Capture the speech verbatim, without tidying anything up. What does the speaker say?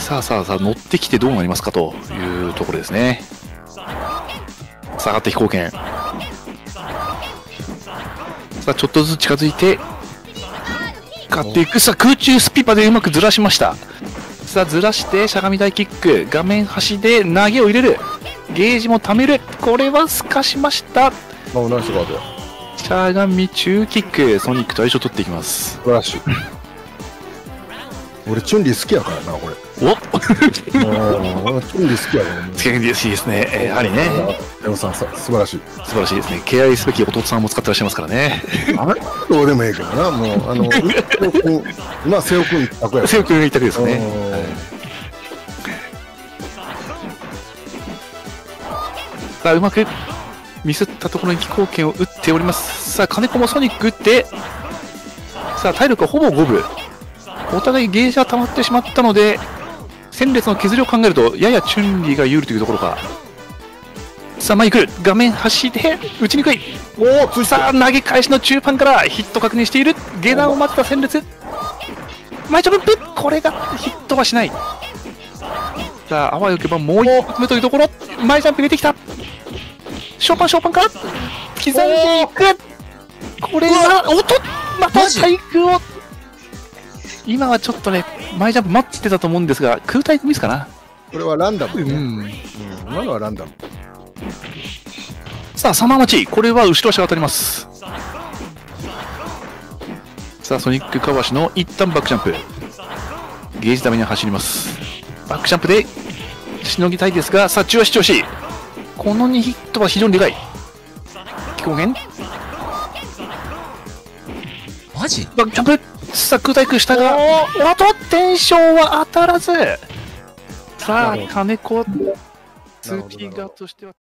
さあさあさあ、乗ってきてどうなりますかというところですね。下がって飛行権。さあ、ちょっとずつ近づいて、買っていく。さあ、空中スピパでうまくずらしました。さあ、ずらして、しゃがみ台キック。画面端で投げを入れる。ゲージも貯める。これはすかしました。 あ、ナイスガードや。 しゃがみ中キック。ソニックと相性取っていきます。 素晴らしい。俺、チュンリー好きやからな、これ。 おっチュンリー好きやからね。 つけやすいですね。えーやはりね。 レオさん、さ素晴らしい。 素晴らしいですね。敬愛すべき弟さんも使ってらっしゃいますからね。 あれどうでもええけどな、もう、あの、今、瀬尾君一択や。 瀬尾君が一択ですね。さあ、うまくミスったところに飛行権を打っております。さあ、金子もソニック打って、さあ、体力はほぼ五分。お互いゲージが溜まってしまったので、戦列の削りを考えると、ややチュンリーが有利というところか。さあ、前に来る。画面端で打ちにくい。 おお、 さあ、投げ返しの中盤からヒット確認している。下段を待ってた戦列。前ジャンプ、これがヒットはしない。さあ、あわよけばもう一発目というところ。前ジャンプ入れてきた。ショーパン、ショーパンから刻んでいく。これは、おっと、また対空を。今はちょっとね、前ジャンプ待ってたと思うんですが、空対空ミスかな。 これはランダム、ね。 うん。 うん、今のはランダム。 さあ、サマーマチ、これは後ろ足が当たります。さあ、ソニックかわしの一旦バックジャンプ。ゲージダメに走ります。バックジャンプでしのぎたいですが、さあ、中足調子。このにヒットは非常にでかい。飛行権。 マジバックジャンプ。さあ、空対空下が、おっと、テンションは当たらず。さあ、金子、ツーピー側としては。